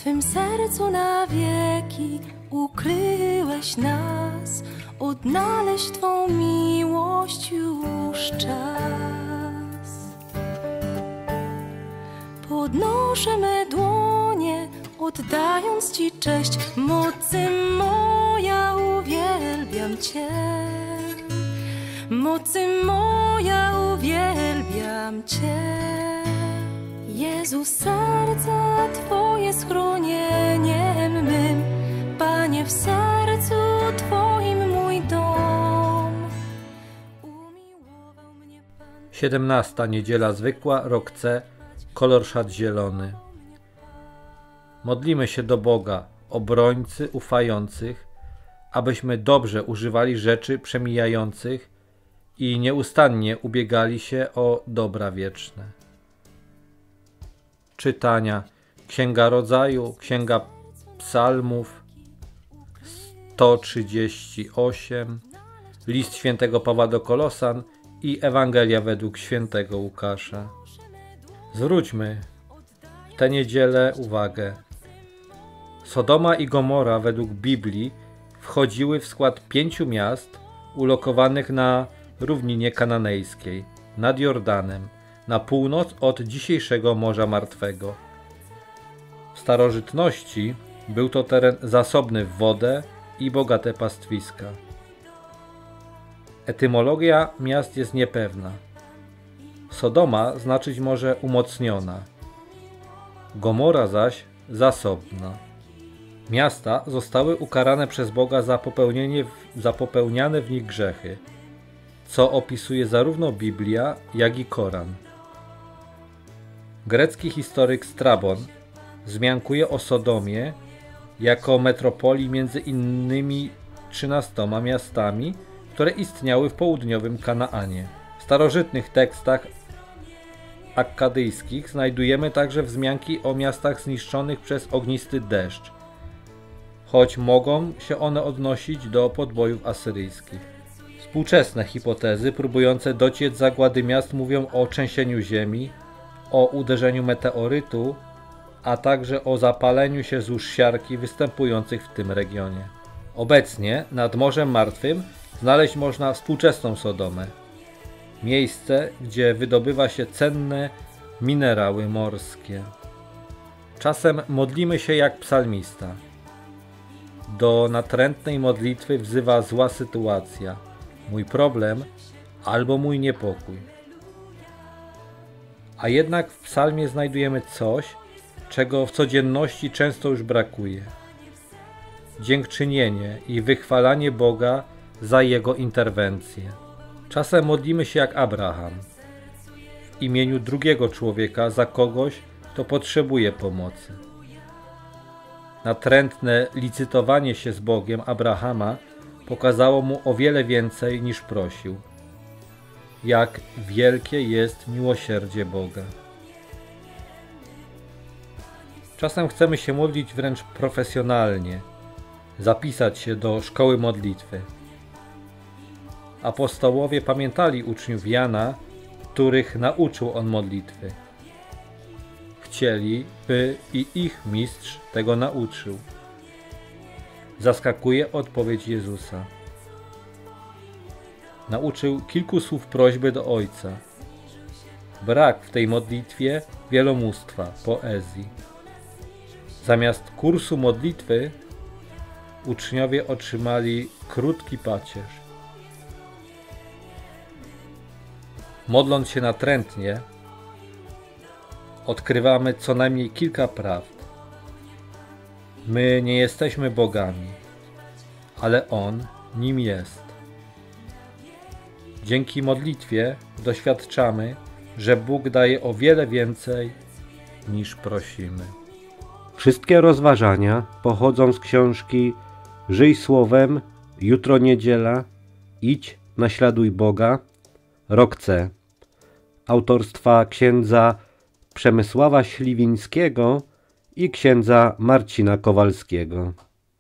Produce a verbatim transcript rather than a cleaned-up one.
swym sercu na wieki ukryłeś nas, odnaleźć Twą miłość już czas. Podnoszę me dłonie, oddając Ci cześć, mocy moja uwielbiam Cię. Mocy moja uwielbiam Cię. Jezu, serce Twoje schronieniem mym, Panie, w sercu Twoim mój dom. Umiłował mnie Pan. siedemnasta niedziela zwykła, rok C, kolor szat zielony. Modlimy się do Boga, obrońcy ufających, abyśmy dobrze używali rzeczy przemijających i nieustannie ubiegali się o dobra wieczne. Czytania: Księga Rodzaju, Księga Psalmów sto trzydzieści osiem, List świętego Pawła do Kolosan i Ewangelia według świętego Łukasza. Zwróćmy w tę niedzielę uwagę. Sodoma i Gomora według Biblii wchodziły w skład pięciu miast ulokowanych na równinie kananejskiej, nad Jordanem, na północ od dzisiejszego Morza Martwego. W starożytności był to teren zasobny w wodę i bogate pastwiska. Etymologia miast jest niepewna. Sodoma znaczyć może umocniona, Gomora zaś zasobna. Miasta zostały ukarane przez Boga za, popełnienie, za popełniane w nich grzechy, co opisuje zarówno Biblia, jak i Koran. Grecki historyk Strabon wzmiankuje o Sodomie jako metropolii między innymi trzynastoma miastami, które istniały w południowym Kanaanie. W starożytnych tekstach akkadyjskich znajdujemy także wzmianki o miastach zniszczonych przez ognisty deszcz, choć mogą się one odnosić do podbojów asyryjskich. Współczesne hipotezy próbujące dociec zagłady miast mówią o trzęsieniu ziemi, o uderzeniu meteorytu, a także o zapaleniu się złóż siarki występujących w tym regionie. Obecnie nad Morzem Martwym znaleźć można współczesną Sodomę, miejsce, gdzie wydobywa się cenne minerały morskie. Czasem modlimy się jak psalmista. Do natrętnej modlitwy wzywa zła sytuacja, mój problem albo mój niepokój. A jednak w psalmie znajdujemy coś, czego w codzienności często już brakuje. Dziękczynienie i wychwalanie Boga za Jego interwencję. Czasem modlimy się jak Abraham, w imieniu drugiego człowieka za kogoś, kto potrzebuje pomocy. Natrętne licytowanie się z Bogiem Abrahama pokazało mu o wiele więcej niż prosił. Jak wielkie jest miłosierdzie Boga. Czasem chcemy się modlić wręcz profesjonalnie, zapisać się do szkoły modlitwy. Apostołowie pamiętali uczniów Jana, których nauczył on modlitwy. Chcieli, by i ich mistrz tego nauczył. Zaskakuje odpowiedź Jezusa. Nauczył kilku słów prośby do Ojca. Brak w tej modlitwie wielomóstwa, poezji. Zamiast kursu modlitwy uczniowie otrzymali krótki pacierz. Modląc się natrętnie, odkrywamy co najmniej kilka prawd. My nie jesteśmy bogami, ale On nim jest. Dzięki modlitwie doświadczamy, że Bóg daje o wiele więcej niż prosimy. Wszystkie rozważania pochodzą z książki Żyj Słowem, jutro niedziela, idź, naśladuj Boga, rok C, autorstwa księdza Przemysława Śliwińskiego i księdza Marcina Kowalskiego.